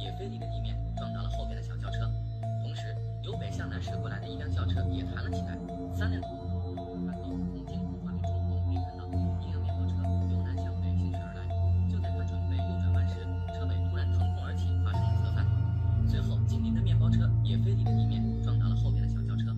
也飞离了地面，撞到了后边的小轿车。同时，由北向南驶过来的一辆轿车也弹了起来，三辆。然后从监控画面中，我们可以看到一辆面包车由南向北行驶而来。就在它准备右转弯时，车尾突然腾空而起，发生了侧翻。随后，紧邻的面包车也飞离了地面，撞到了后边的小轿车。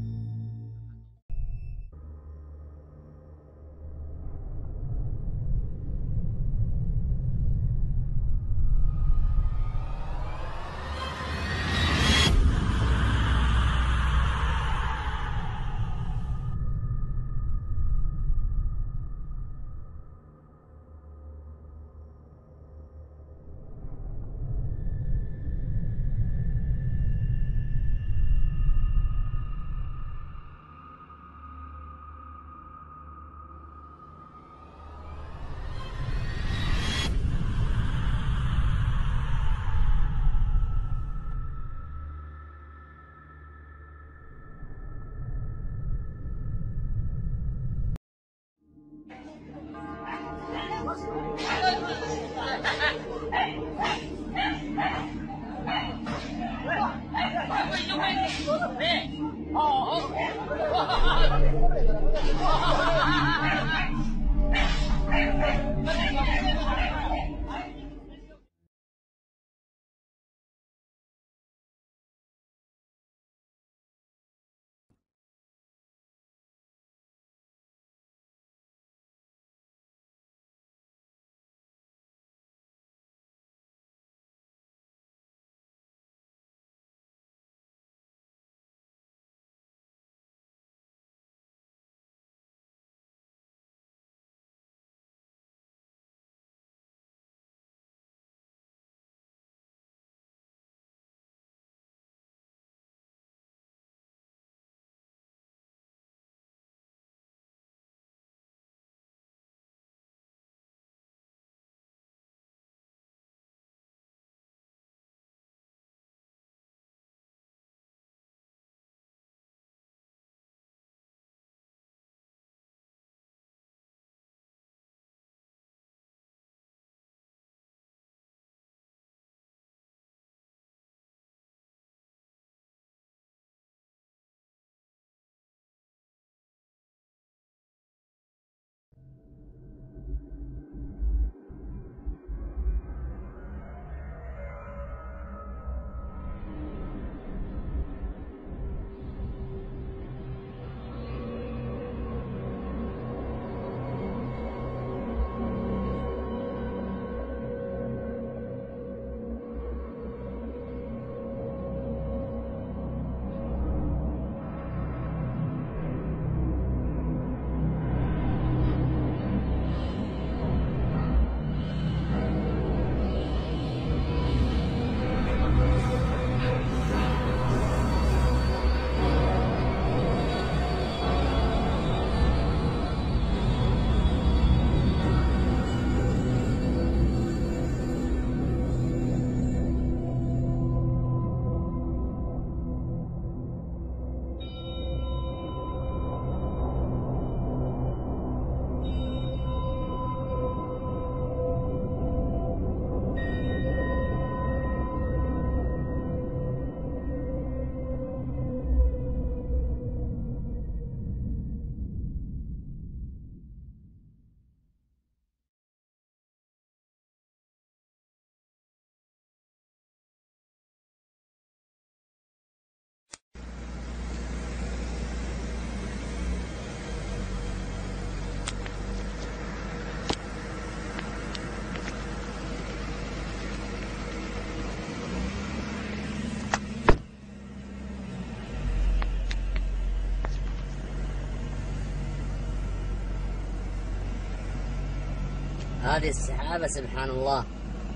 هذه السحابة سبحان الله،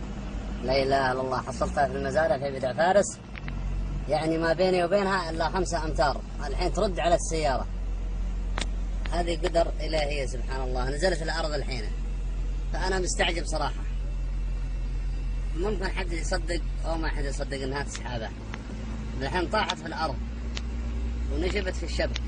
لا إله إلا الله. حصلتها في المزارع في بدع فارس، يعني ما بيني وبينها إلا 5 أمتار. الحين ترد على السيارة. هذه قدر إلهية سبحان الله. نزلت الأرض الحين، فأنا مستعجب صراحة. ممكن حد يصدق أو ما حد يصدق إنها سحابة. الحين طاحت في الأرض ونشبت في الشبك.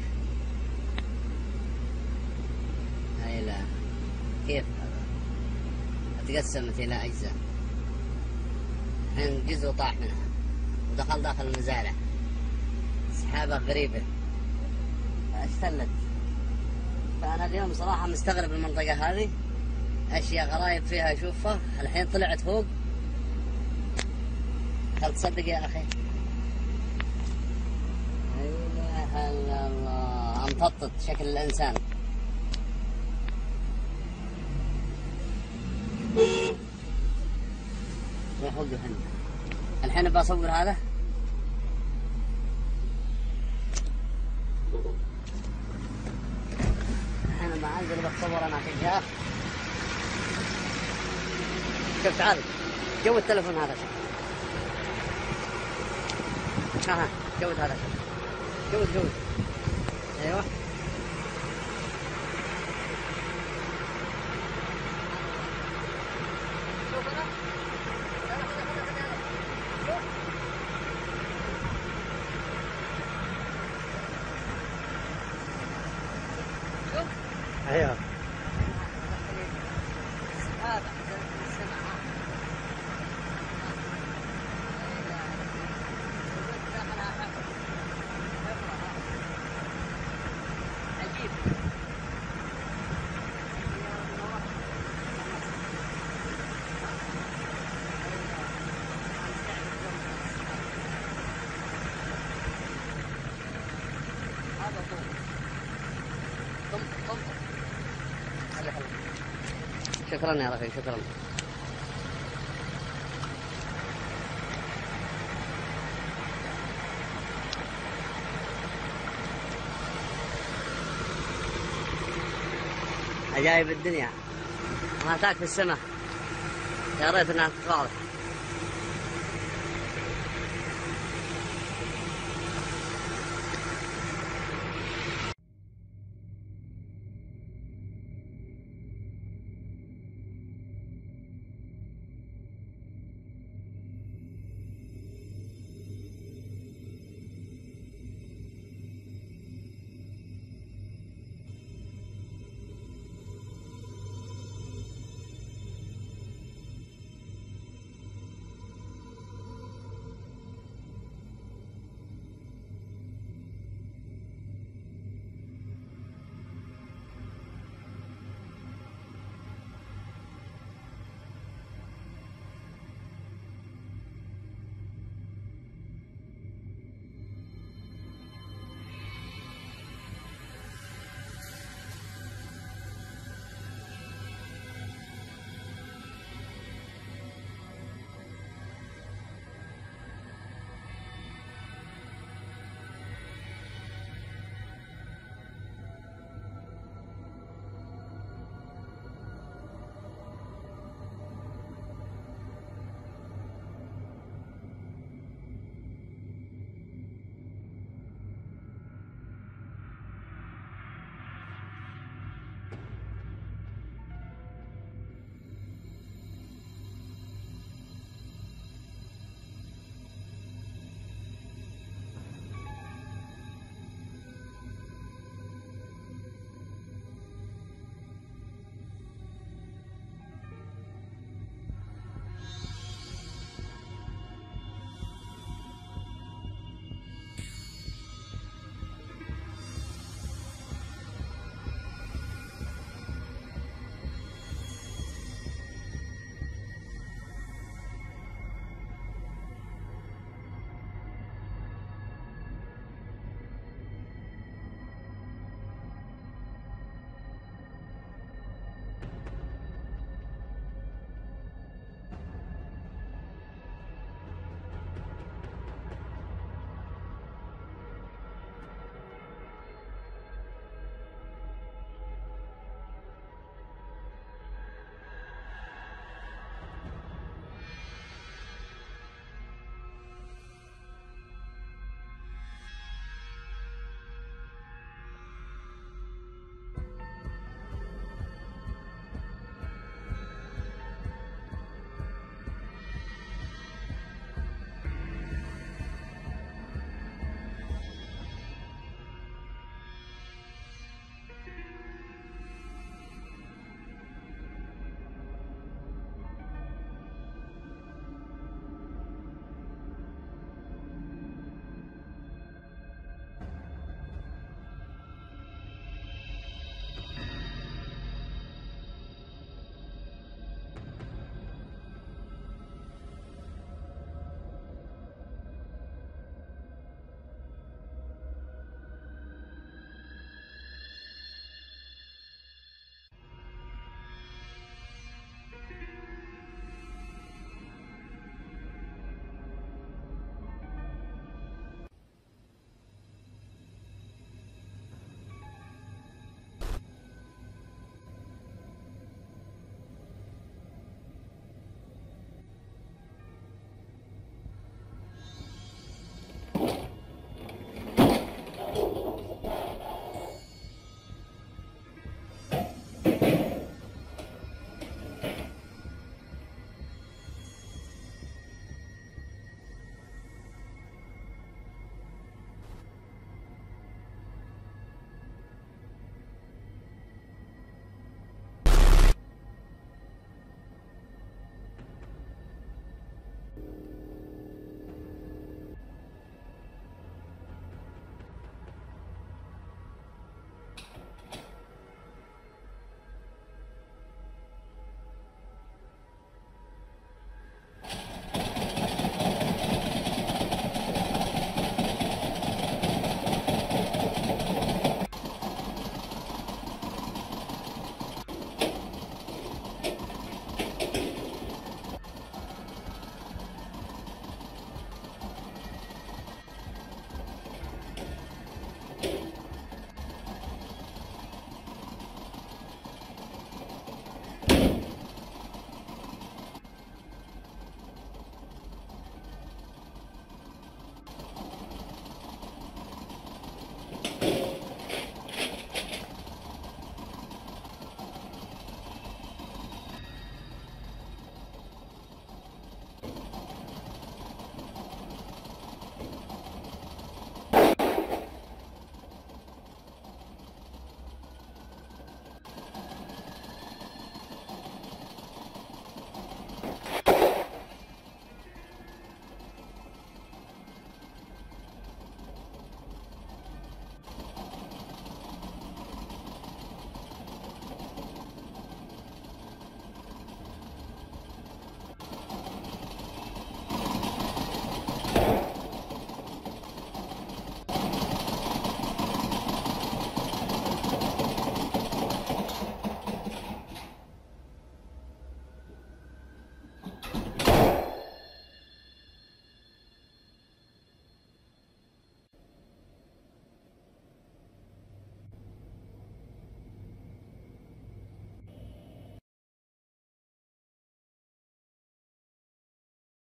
هاي لا، كيف هذا؟ تقسمت إلى أجزاء. الحين جزء طاح منها ودخل داخل المزارع. سحابة غريبة اشتلت. فأنا اليوم صراحة مستغرب المنطقة هذه، أشياء غرايب فيها أشوفها. الحين طلعت فوق، هل تصدق يا أخي؟ لا إله إلا الله، أمططت شكل الإنسان. يا الحين بصور هذا. الحين ما انزل بتصور انا كجاف. شوف تعال جو التلفون هذا. ها جود هذا. جود ايوه. ايوه عجيب. هذا طم شكرا يا رفيق، شكرا. عجائب الدنيا ما تاك في السماء، يا ريت انها تتواضح.